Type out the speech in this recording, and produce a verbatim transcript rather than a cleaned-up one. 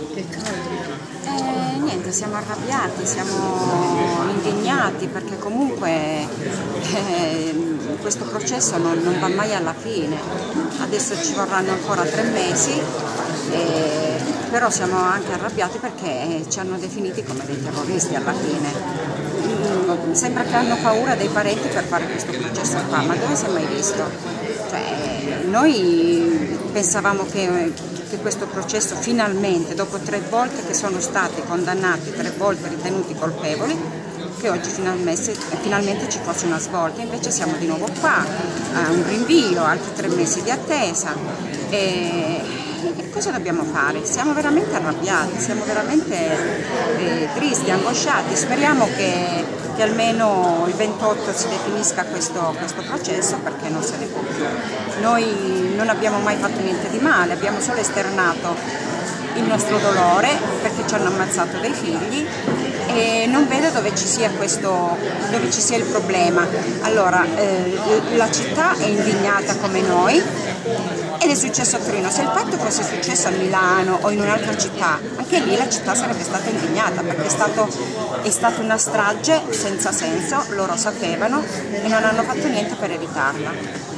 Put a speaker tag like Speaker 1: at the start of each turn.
Speaker 1: Che caldo.
Speaker 2: E niente, siamo arrabbiati, siamo indignati perché comunque eh, questo processo non, non va mai alla fine. Adesso ci vorranno ancora tre mesi, eh, però siamo anche arrabbiati perché ci hanno definiti come dei terroristi alla fine. Mm, Sembra che hanno paura dei parenti per fare questo processo qua, ma dove si è mai visto? Cioè, noi pensavamo che, che questo processo finalmente, dopo tre volte che sono stati condannati, tre volte ritenuti colpevoli, che oggi finalmente, finalmente ci fosse una svolta, invece siamo di nuovo qua, a un rinvio, altri tre mesi di attesa. E, e cosa dobbiamo fare? Siamo veramente arrabbiati, siamo veramente eh, tristi, angosciati, speriamo che, che almeno il ventotto si definisca questo, questo processo perché non se ne può più. Noi non abbiamo mai fatto niente di male, abbiamo solo esternato il nostro dolore perché ci hanno ammazzato dei figli e non vedo dove ci sia, questo, dove ci sia il problema. Allora, eh, la città è indignata come noi ed è successo a Torino. Se il fatto fosse successo a Milano o in un'altra città, anche lì la città sarebbe stata indignata perché è stato, è stata una strage senza senso, loro sapevano e non hanno fatto niente per evitarla.